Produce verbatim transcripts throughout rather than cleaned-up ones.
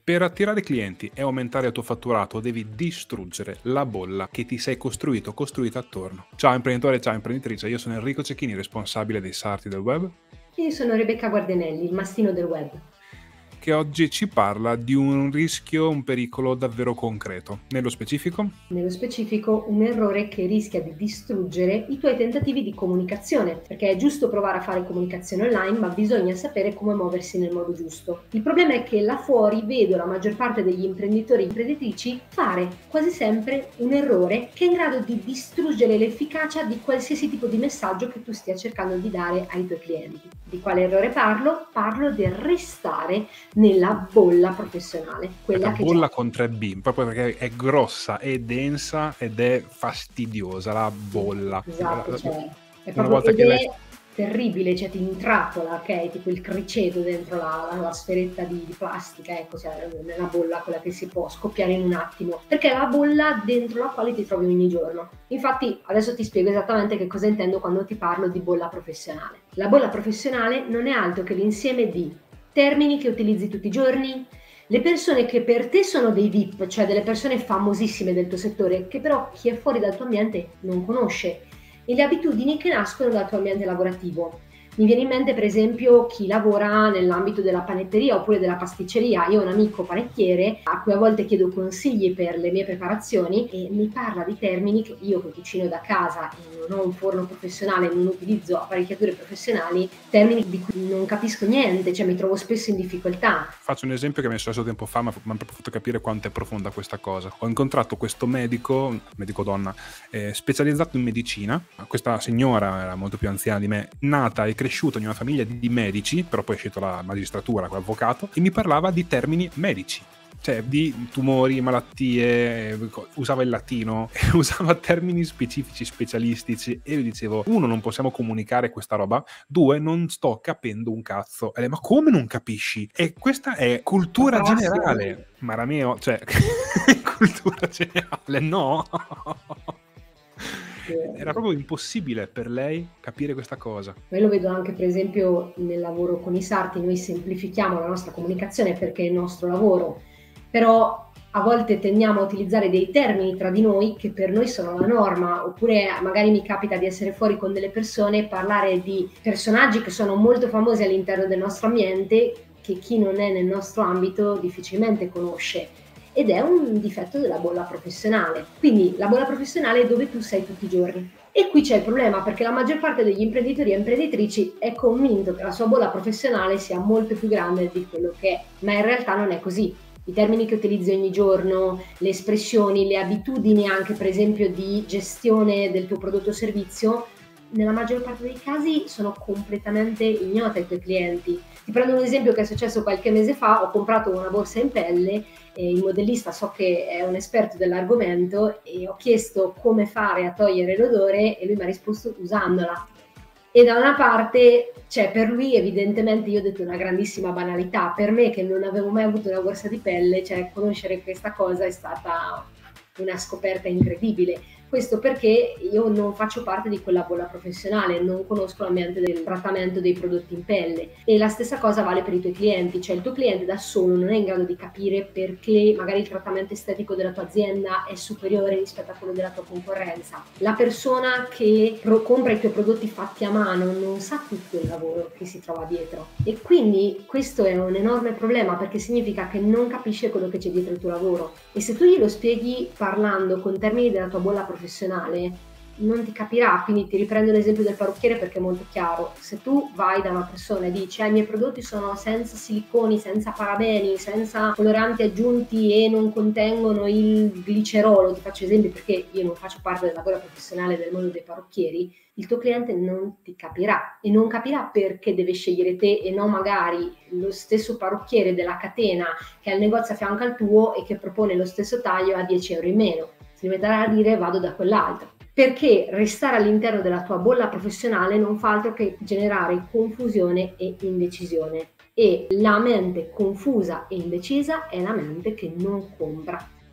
Per attirare clienti e aumentare il tuo fatturato devi distruggere la bolla che ti sei costruito o costruita attorno. Ciao imprenditore, ciao imprenditrice, io sono Enrico Cecchini, responsabile dei sarti del web, Io sono Rebecca Guardenelli, il mastino del web. che oggi ci parla di un rischio, un pericolo davvero concreto. Nello specifico? Nello specifico, un errore che rischia di distruggere i tuoi tentativi di comunicazione, perché è giusto provare a fare comunicazione online, ma bisogna sapere come muoversi nel modo giusto. Il problema è che là fuori vedo la maggior parte degli imprenditori e imprenditrici fare quasi sempre un errore che è in grado di distruggere l'efficacia di qualsiasi tipo di messaggio che tu stia cercando di dare ai tuoi clienti. Di quale errore parlo? Parlo del restare nella bolla professionale, quella Aspetta, che bolla già con tre B, proprio perché è grossa, è densa ed è fastidiosa, la bolla. La- esatto, la- cioè è Una proprio volta ed che l'hai... è terribile, cioè ti intrappola, ok? Tipo il criceto dentro la, la, la sferetta di, di plastica, ecco, cioè nella bolla, quella che si può scoppiare in un attimo, perché è la bolla dentro la quale ti trovi ogni giorno. Infatti, adesso ti spiego esattamente che cosa intendo quando ti parlo di bolla professionale. La bolla professionale non è altro che l'insieme di termini che utilizzi tutti i giorni, le persone che per te sono dei V I P, cioè delle persone famosissime del tuo settore, che però chi è fuori dal tuo ambiente non conosce, e le abitudini che nascono dal tuo ambiente lavorativo. Mi viene in mente per esempio chi lavora nell'ambito della panetteria oppure della pasticceria. Io ho un amico panettiere a cui a volte chiedo consigli per le mie preparazioni e mi parla di termini che io che cucino da casa e non ho un forno professionale, non utilizzo apparecchiature professionali, termini di cui non capisco niente, cioè mi trovo spesso in difficoltà. Faccio un esempio che mi è successo tempo fa, ma mi ha proprio fatto capire quanto è profonda questa cosa. Ho incontrato questo medico, medico donna, eh, specializzato in medicina. Questa signora era molto più anziana di me, nata e cresciuta in una famiglia di medici, però poi è scelto la magistratura, l'avvocato, e mi parlava di termini medici. Cioè di tumori, malattie, usava il latino, usava termini specifici, specialistici, e io dicevo, uno, non possiamo comunicare questa roba, due, non sto capendo un cazzo. E lei, ma come non capisci? E questa è La cultura prassi, generale. Marameo, cioè, cultura generale, no. Era eh, proprio impossibile per lei capire questa cosa. Poi lo vedo anche per esempio nel lavoro con i sarti, noi semplifichiamo la nostra comunicazione perché è il nostro lavoro, però a volte tendiamo a utilizzare dei termini tra di noi che per noi sono la norma, oppure magari mi capita di essere fuori con delle persone e parlare di personaggi che sono molto famosi all'interno del nostro ambiente che chi non è nel nostro ambito difficilmente conosce. Ed è un difetto della bolla professionale. Quindi la bolla professionale è dove tu sei tutti i giorni. E qui c'è il problema, perché la maggior parte degli imprenditori e imprenditrici è convinto che la sua bolla professionale sia molto più grande di quello che è, ma in realtà non è così. I termini che utilizzi ogni giorno, le espressioni, le abitudini anche per esempio di gestione del tuo prodotto o servizio, nella maggior parte dei casi sono completamente ignote ai tuoi clienti. Ti prendo un esempio che è successo qualche mese fa: ho comprato una borsa in pelle, e il modellista so che è un esperto dell'argomento e ho chiesto come fare a togliere l'odore e lui mi ha risposto usandola. E da una parte, cioè per lui evidentemente io ho detto una grandissima banalità, per me che non avevo mai avuto una borsa di pelle, cioè conoscere questa cosa è stata una scoperta incredibile. Questo perché io non faccio parte di quella bolla professionale, non conosco l'ambiente del trattamento dei prodotti in pelle, e la stessa cosa vale per i tuoi clienti, cioè il tuo cliente da solo non è in grado di capire perché magari il trattamento estetico della tua azienda è superiore rispetto a quello della tua concorrenza. La persona che pro- compra i tuoi prodotti fatti a mano non sa tutto il lavoro che si trova dietro, e quindi questo è un enorme problema perché significa che non capisce quello che c'è dietro il tuo lavoro, e se tu glielo spieghi parlando con termini della tua bolla professionale non ti capirà. Quindi ti riprendo l'esempio del parrucchiere perché è molto chiaro: se tu vai da una persona e dici ah, i miei prodotti sono senza siliconi, senza parabeni, senza coloranti aggiunti e non contengono il glicerolo, ti faccio esempi perché io non faccio parte della lavoro professionale del mondo dei parrucchieri, il tuo cliente non ti capirà, e non capirà perché deve scegliere te e non magari lo stesso parrucchiere della catena che ha il negozio a fianco al tuo e che propone lo stesso taglio a dieci euro in meno. Si metterà a dire vado da quell'altro, perché restare all'interno della tua bolla professionale non fa altro che generare confusione e indecisione, e la mente confusa e indecisa è la mente che non compra.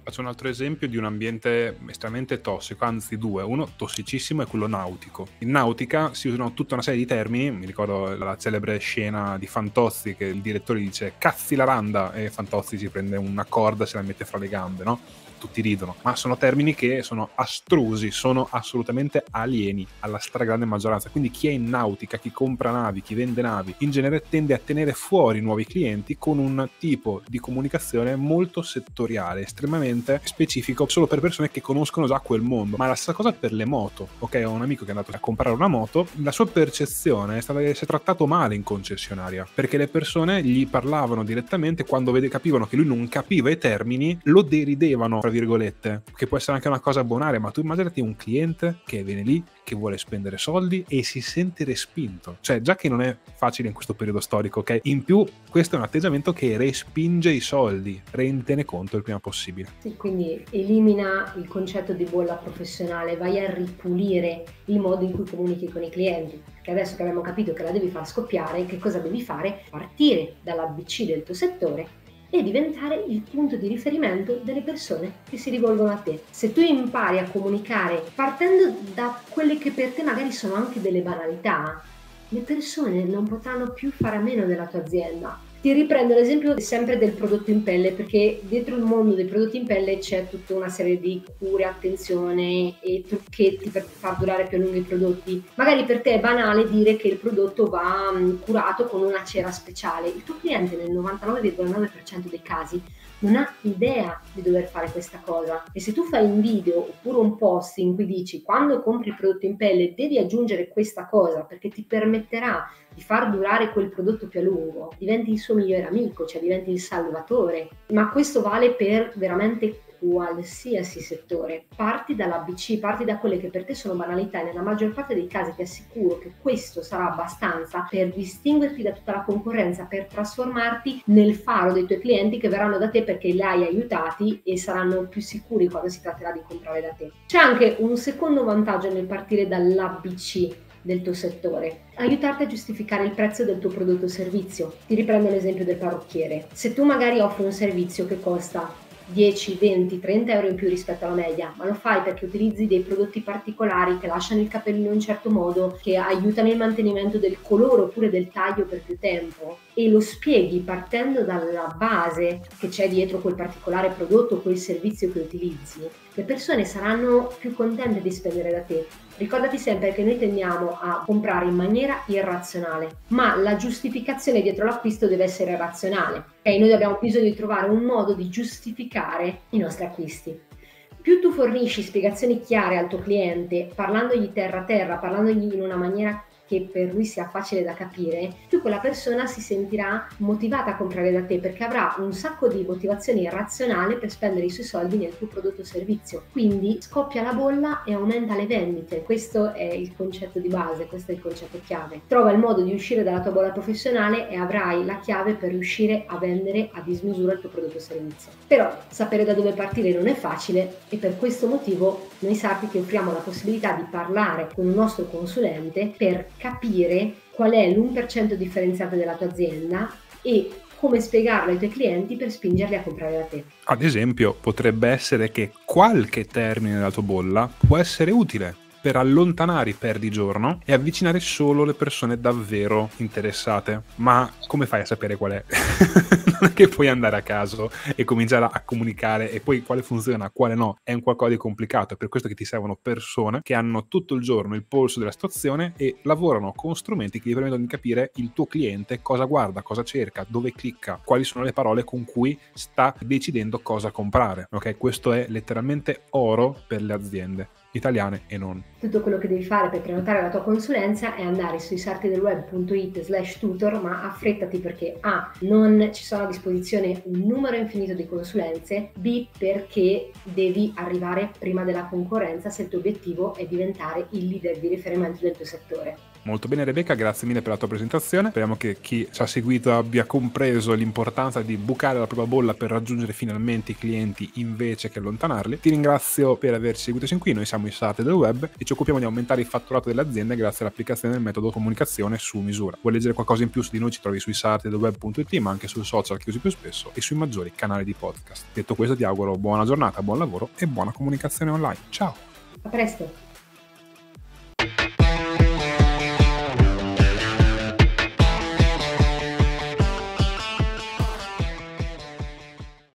Faccio un altro esempio di un ambiente estremamente tossico, anzi due. Uno tossicissimo è quello nautico. In nautica si usano tutta una serie di termini, mi ricordo la celebre scena di Fantozzi che il direttore dice "cazzi la randa" e Fantozzi si prende una corda e se la mette fra le gambe, no? Tutti ridono, ma sono termini che sono astrusi, sono assolutamente alieni alla stragrande maggioranza. Quindi chi è in nautica, chi compra navi, chi vende navi, in genere tende a tenere fuori nuovi clienti con un tipo di comunicazione molto settoriale, estremamente specifico, solo per persone che conoscono già quel mondo. Ma la stessa cosa per le moto, ok? Ho un amico che è andato a comprare una moto, la sua percezione è stata che si è trattato male in concessionaria, perché le persone gli parlavano direttamente, quando vede, capivano che lui non capiva i termini, lo deridevano, tra virgolette, che può essere anche una cosa bonaria, ma tu immaginati un cliente che viene lì, che vuole spendere soldi e si sente respinto. Cioè, già che non è facile in questo periodo storico, ok? In più, questo è un atteggiamento che respinge i soldi, renditene conto il prima possibile. Sì, quindi elimina il concetto di bolla professionale, vai a ripulire il modo in cui comunichi con i clienti, perché adesso che abbiamo capito che la devi far scoppiare, che cosa devi fare? Partire dall'A B C del tuo settore e diventare il punto di riferimento delle persone che si rivolgono a te. Se tu impari a comunicare partendo da quelle che per te magari sono anche delle banalità, le persone non potranno più fare a meno della tua azienda. Ti riprendo l'esempio sempre del prodotto in pelle, perché dietro il mondo dei prodotti in pelle c'è tutta una serie di cure, attenzione e trucchetti per far durare più a lungo i prodotti. Magari per te è banale dire che il prodotto va curato con una cera speciale. Il tuo cliente nel novantanove virgola nove per cento dei casi non ha idea di dover fare questa cosa, e se tu fai un video oppure un post in cui dici quando compri il prodotto in pelle devi aggiungere questa cosa perché ti permetterà di far durare quel prodotto più a lungo, diventi il suo migliore amico, cioè diventi il salvatore. Ma questo vale per veramente qualsiasi settore. Parti dall'A B C, parti da quelle che per te sono banalità, e nella maggior parte dei casi ti assicuro che questo sarà abbastanza per distinguerti da tutta la concorrenza, per trasformarti nel faro dei tuoi clienti che verranno da te perché li hai aiutati e saranno più sicuri quando si tratterà di comprare da te. C'è anche un secondo vantaggio nel partire dall'A B C del tuo settore: aiutarti a giustificare il prezzo del tuo prodotto o servizio. Ti riprendo l'esempio del parrucchiere. Se tu magari offri un servizio che costa dieci, venti, trenta euro in più rispetto alla media, ma lo fai perché utilizzi dei prodotti particolari che lasciano il capello in un certo modo, che aiutano il mantenimento del colore oppure del taglio per più tempo, e lo spieghi partendo dalla base che c'è dietro quel particolare prodotto o quel servizio che utilizzi, le persone saranno più contente di spendere da te. Ricordati sempre che noi tendiamo a comprare in maniera irrazionale, ma la giustificazione dietro l'acquisto deve essere razionale. Okay? Noi abbiamo bisogno di trovare un modo di giustificare i nostri acquisti. Più tu fornisci spiegazioni chiare al tuo cliente, parlandogli terra a terra, parlandogli in una maniera che per lui sia facile da capire, più quella persona si sentirà motivata a comprare da te, perché avrà un sacco di motivazioni razionali per spendere i suoi soldi nel tuo prodotto o servizio. Quindi scoppia la bolla e aumenta le vendite. Questo è il concetto di base, questo è il concetto chiave. Trova il modo di uscire dalla tua bolla professionale e avrai la chiave per riuscire a vendere a dismisura il tuo prodotto o servizio. Però sapere da dove partire non è facile, e per questo motivo noi Sarti ti offriamo la possibilità di parlare con un nostro consulente per capire qual è l'uno per cento differenziato della tua azienda e come spiegarlo ai tuoi clienti per spingerli a comprare da te. Ad esempio, potrebbe essere che qualche termine della tua bolla può essere utile per allontanare i perdigiorno e avvicinare solo le persone davvero interessate. Ma come fai a sapere qual è? Non è che puoi andare a caso e cominciare a comunicare e poi quale funziona, quale no. È un qualcosa di complicato, è per questo che ti servono persone che hanno tutto il giorno il polso della situazione e lavorano con strumenti che gli permettono di capire il tuo cliente cosa guarda, cosa cerca, dove clicca, quali sono le parole con cui sta decidendo cosa comprare. Ok? Questo è letteralmente oro per le aziende italiane e non. Tutto quello che devi fare per prenotare la tua consulenza è andare su sartidelweb punto it slash tutor, ma affrettati perché A, non ci sono a disposizione un numero infinito di consulenze, B, perché devi arrivare prima della concorrenza se il tuo obiettivo è diventare il leader di riferimento del tuo settore. Molto bene Rebecca, grazie mille per la tua presentazione. Speriamo che chi ci ha seguito abbia compreso l'importanza di bucare la propria bolla per raggiungere finalmente i clienti invece che allontanarli. Ti ringrazio per averci seguito sin qui. Noi siamo i Sarti del Web e ci occupiamo di aumentare il fatturato delle aziende grazie all'applicazione del metodo comunicazione su misura. Vuoi leggere qualcosa in più su di noi? Ci trovi sui sarti del web punto it, ma anche sul social che usi più spesso e sui maggiori canali di podcast. Detto questo, ti auguro buona giornata, buon lavoro e buona comunicazione online. Ciao! A presto!